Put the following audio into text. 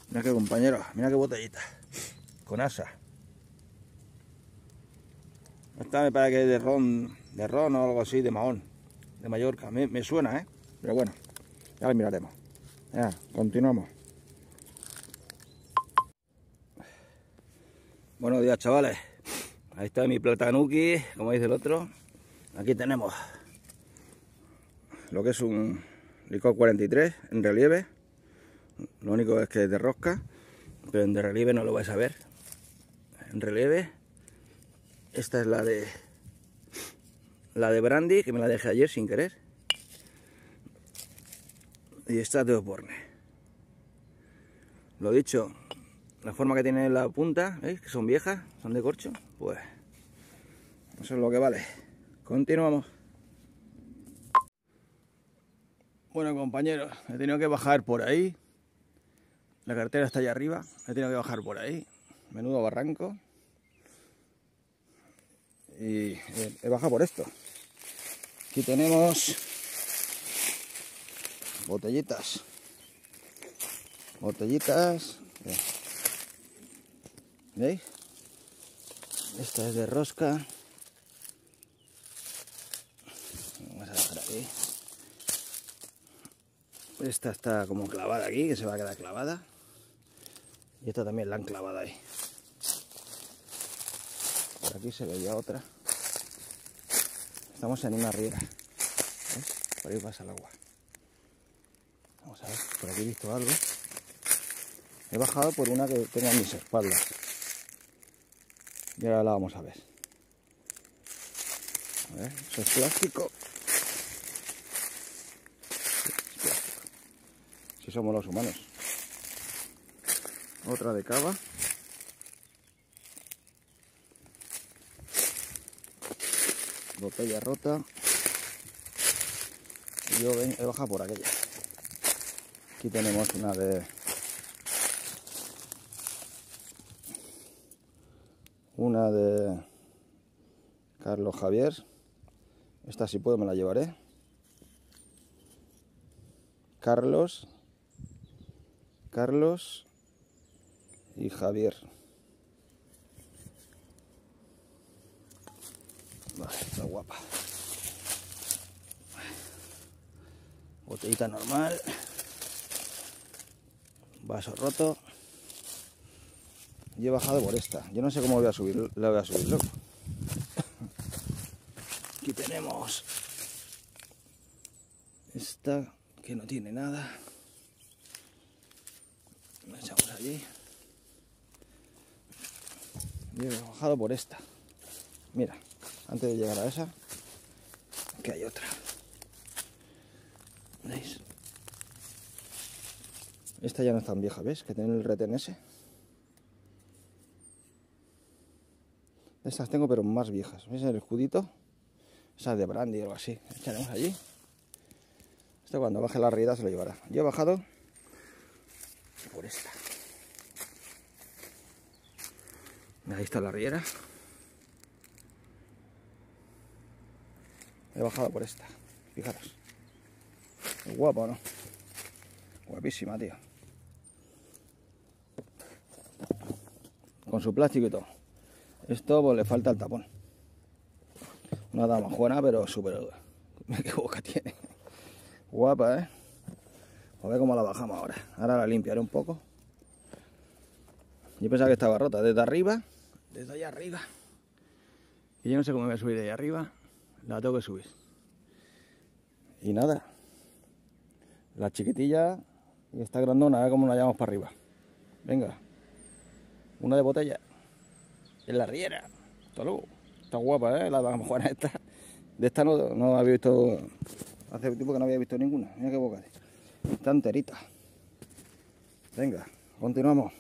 Mira qué compañero, mira qué botellita. Con asa. Esta me parece que es de ron o algo así, de Mahón, de Mallorca. Me suena, ¿eh? Pero bueno, ya lo miraremos. Ya, continuamos. Buenos días, chavales. Ahí está mi platanuki, como dice el otro. Aquí tenemos lo que es un licor 43 en relieve. Lo único es que es de rosca, pero en de relieve no lo vais a ver. En relieve, esta es la de brandy, que me la dejé ayer sin querer. Y esta es de Oporne. Lo dicho, la forma que tiene la punta, ¿veis? Que son viejas, son de corcho. Pues eso es lo que vale. Continuamos. Bueno, compañeros, he tenido que bajar por ahí. La carretera está allá arriba. He tenido que bajar por ahí. Menudo barranco. Y he bajado por esto. Aquí tenemos botellitas. ¿Veis? Esta es de rosca. Vamos a dejar aquí. Esta está como clavada aquí, que se va a quedar clavada. Y esta también la han clavado ahí. Por aquí se veía otra. Estamos en una riera. ¿Ves? Por ahí pasa el agua. Vamos a ver, por aquí he visto algo. He bajado por una que tengo en mis espaldas. Y ahora la vamos a ver. A ver, eso es plástico. Sí, es plástico. Si somos los humanos. Otra de cava. Botella rota. Y yo he bajado por aquella. Aquí tenemos una de Carlos Javier. Esta si puedo me la llevaré. Carlos y Javier. Vale, está guapa. Botellita normal. Vaso roto. Y he bajado por esta. Yo no sé cómo la voy a subir luego. Aquí tenemos esta que no tiene nada. La echamos allí. Y he bajado por esta. Mira, antes de llegar a esa, que hay otra. ¿Veis? Esta ya no es tan vieja, ¿ves? Que tiene el retén ese. Estas tengo, pero más viejas. ¿Ves el escudito? Esa de brandy o algo así. Echaremos allí. Esto cuando baje la riera se lo llevará. Yo he bajado por esta. Ahí está la riera. He bajado por esta. Fijaros. Es guapo, ¿no? Guapísima, tío. Con su plástico y todo. Esto pues le falta el tapón. Una dama buena, pero súper... Mira qué boca tiene. Guapa, ¿eh? A ver cómo la bajamos ahora. Ahora la limpiaré un poco. Yo pensaba que estaba rota desde arriba. Desde allá arriba. Y yo no sé cómo me voy a subir de allá arriba. La tengo que subir. Y nada. La chiquitilla y esta grandona, a ver cómo la llevamos para arriba. Venga. Una de botella. En la riera. Hasta luego. Está guapa, ¿eh? La dama buena esta. De esta no había visto... Hace tiempo que no había visto ninguna. Mira qué boca. Está enterita. Venga, continuamos.